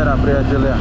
panéra, priatelia.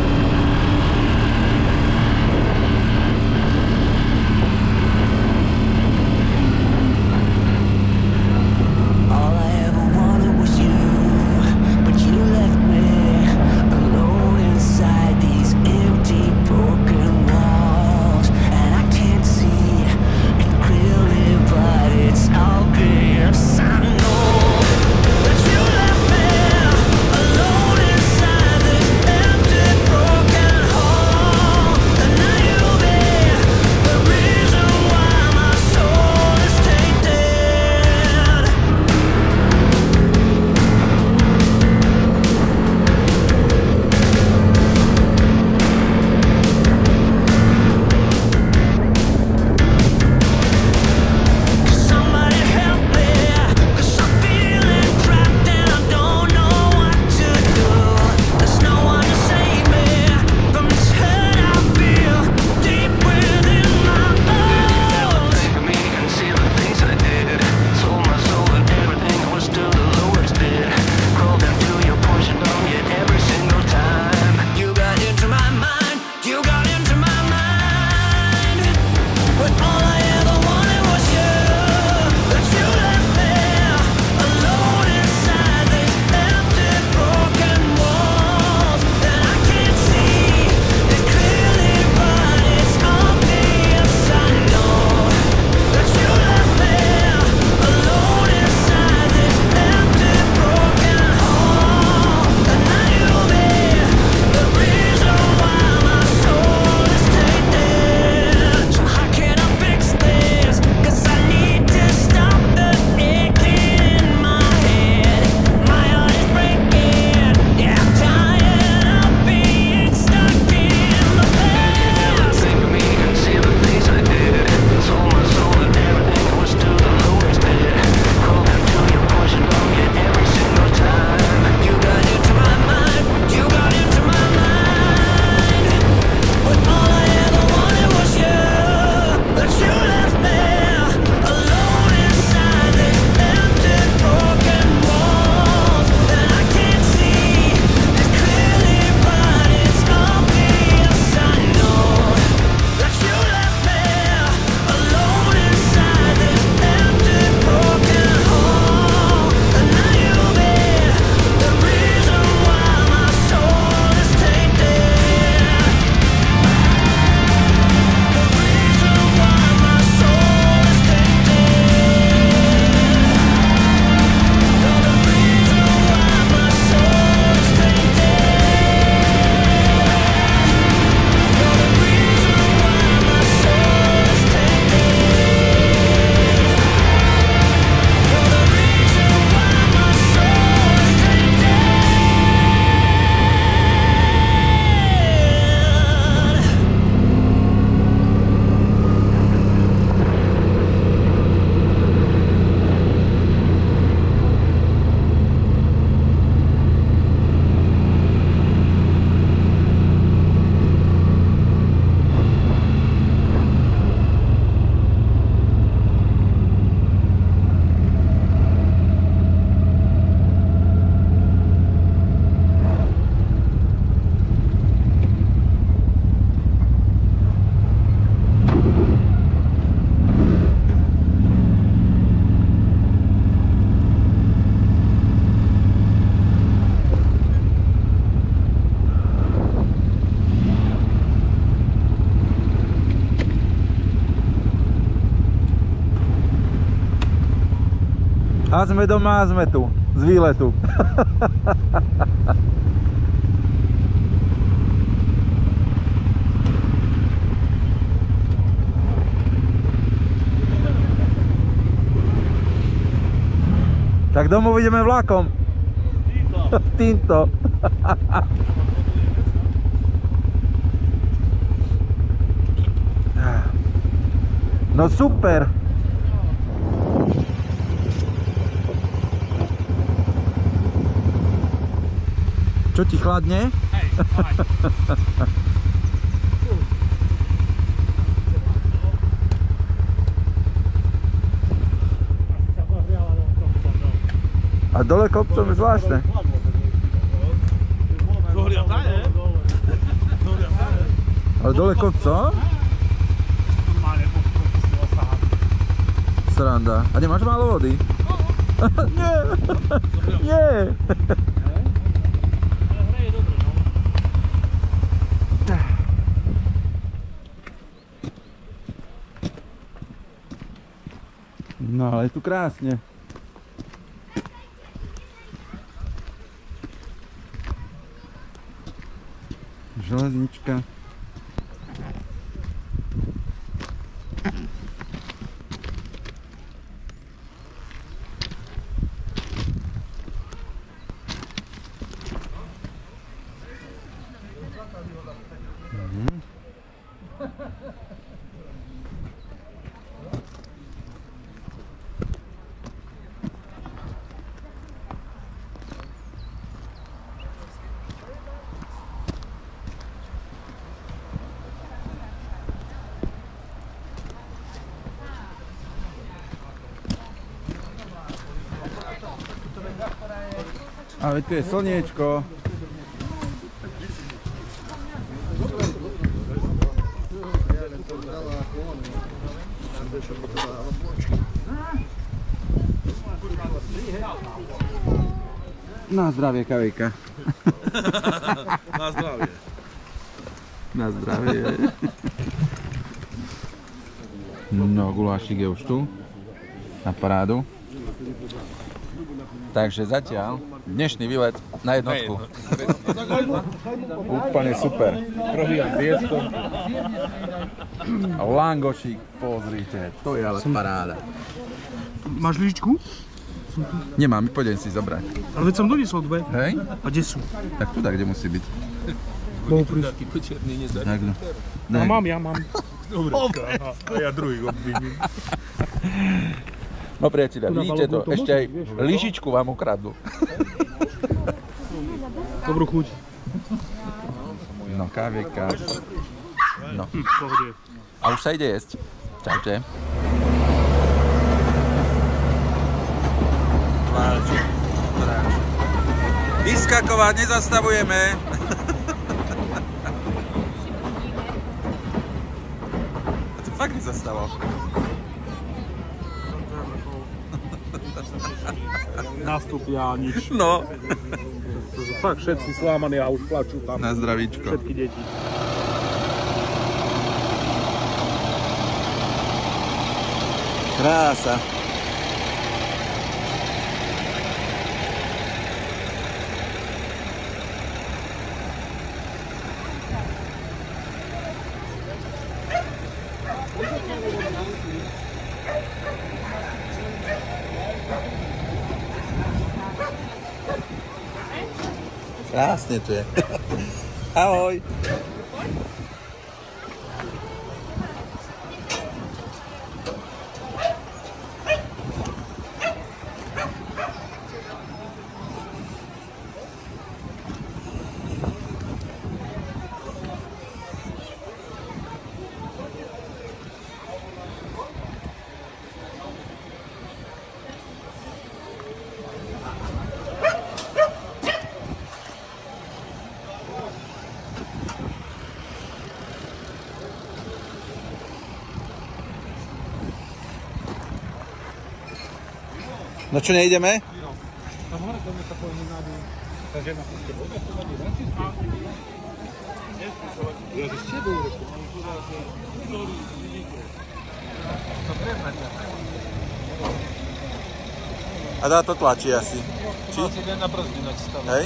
A sme doma, sme tu, z výletu. Tak domov ideme vlakom. Týmto. No super. Čo ti chladne? Hej, a dole kopcom je zvláštne. Ale dole kopco? Sranda. A nemáš málo vody? Nie! Nie! No ale je tu krásne. Železnička. Ale tu je slniečko. Na zdravie, kavejka. Na zdravie. Na zdravie. No, gulášik je už tu. Na parádu. Takže zatiaľ dnešný výlet na jednotku. Úplne super. A langošík, pozrite, to je ale paráda. Máš lyžičku? Nemám, poďme si zobrať. Ale veď som doniesol dve. Hej? A kde sú? Tak tu, kde musí byť. Mohol prísť. Tak, no. No mám, ja mám. Dobre, a ja druhých obviním. No priatelia, vidíte to, ešte aj lyžičku vám ukradnú. Dobrú chuť. No, kávieka. No. Pohode. A už sa ide jesť. Čaute. Vyskakovať nezastavujeme. A to fakt nezastavoval. Nastúpia nič. No. Fakt všetci slámaní a už plačú tam. Na zdravíčko. Všetky deti. Krása. Krásne tu je. Ahoj. No čo, nejdeme? A dá to tlačí asi. Či? Hej?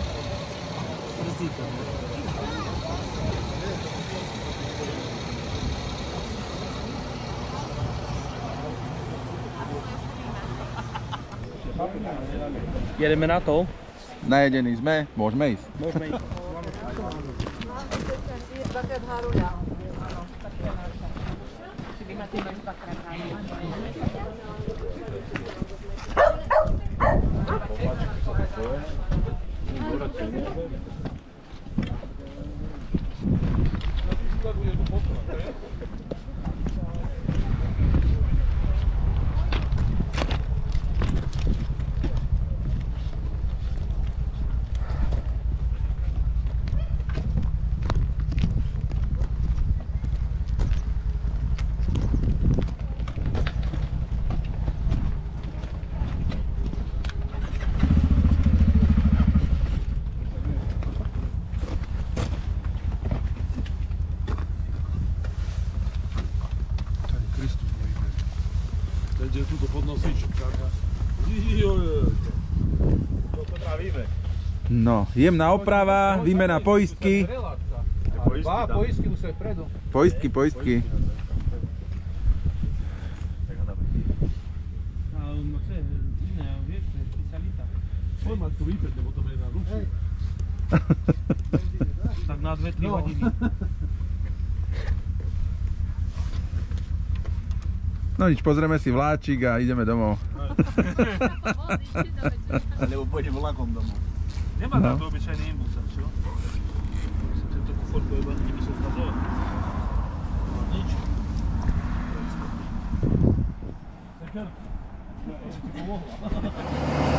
Jedeme na to? Najedení sme, môžeme ísť. Môžeme ísť. Bavíme. No, jemná oprava, výmena poistky. Poistky musí vpredu. Poistky. No to je iné, vieš, to je špecialita. Poď mať tu výpred, lebo to bude na ruku. Tak na 2-3 hodiny. No nič, pozrieme si vláčik a ideme domov. Lebo pôjdem vlakom domov. Nemá tam to obyčajný imbus, čo? Musím tento kufor pojebať, kde by som zkazovať. No nič. Sekar. Ti pomohla.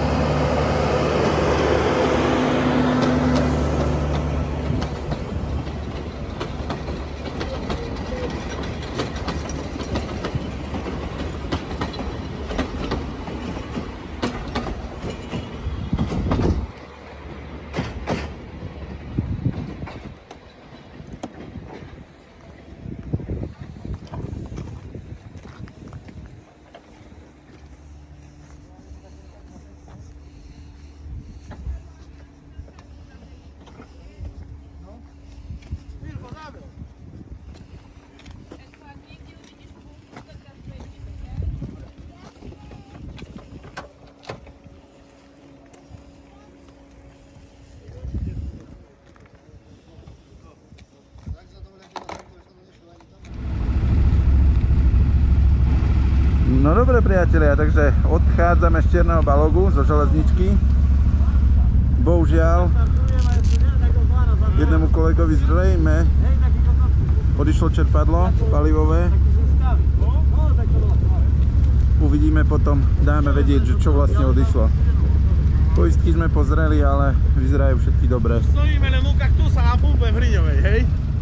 No dobre priatelia, takže odchádzame z Čierneho Balogu, zo železničky. Bohužiaľ, jednému kolegovi zrejme odišlo čerpadlo palivové. Uvidíme potom, dáme vedieť, že čo vlastne odišlo. Poistky sme pozreli, ale vyzerajú všetky dobré. Stojíme len u kaktusa na pumpe v Hriňovej, hej?